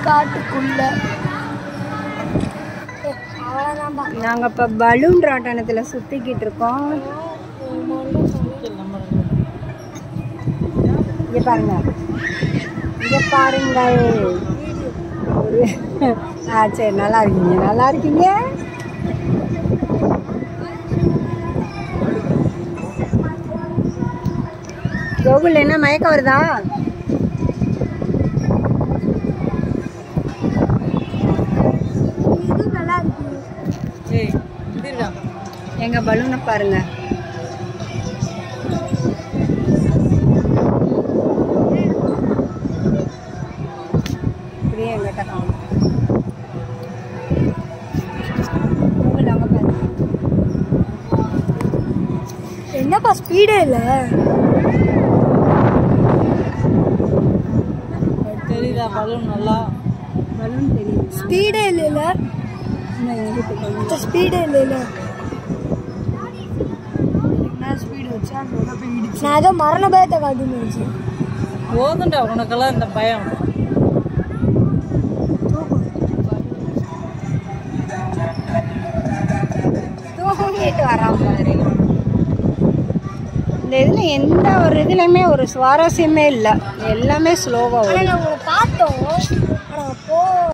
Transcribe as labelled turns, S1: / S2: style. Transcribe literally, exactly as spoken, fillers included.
S1: காட்டுக்குள்ள
S2: நாங்கள் இப்போ பலூன் ராட்டனத்தில் சுற்றிக்கிட்டு இருக்கோம். இங்கே பாருங்க, இங்கே பாருங்கள். ஆ சரி, நல்லா இருக்கீங்க, நல்லா இருக்கீங்க. கோகுல் என்ன மயக்கம் வருதா? எங்க பலூனை பாருங்க. இப்படியே எங்கிட்ட காணும்.
S1: என்னப்பா ஸ்பீடே இல்லை.
S3: தெரியுதா பலூன்? நல்லா
S2: பலூன் தெரியுது.
S1: ஸ்பீடே இல்லைல்ல, ஸ்பீடே இல்லைல்ல.
S2: ஸ்பீடு வச்சா
S1: நான் ஏதோ மரண பயத்தை காட்டுன்னு நினைச்சேன்.
S3: போதுண்டா உனக்கெல்லாம் இந்த பயம்.
S2: தூங்கிட்டு வரான் பாரு. இந்த இதில் எந்த ஒரு இதுலையுமே ஒரு சுவாரஸ்யமே இல்லை, எல்லாமே ஸ்லோவாக.
S1: ஆனால் நாங்கள் பார்த்தோம். ஆனால் போ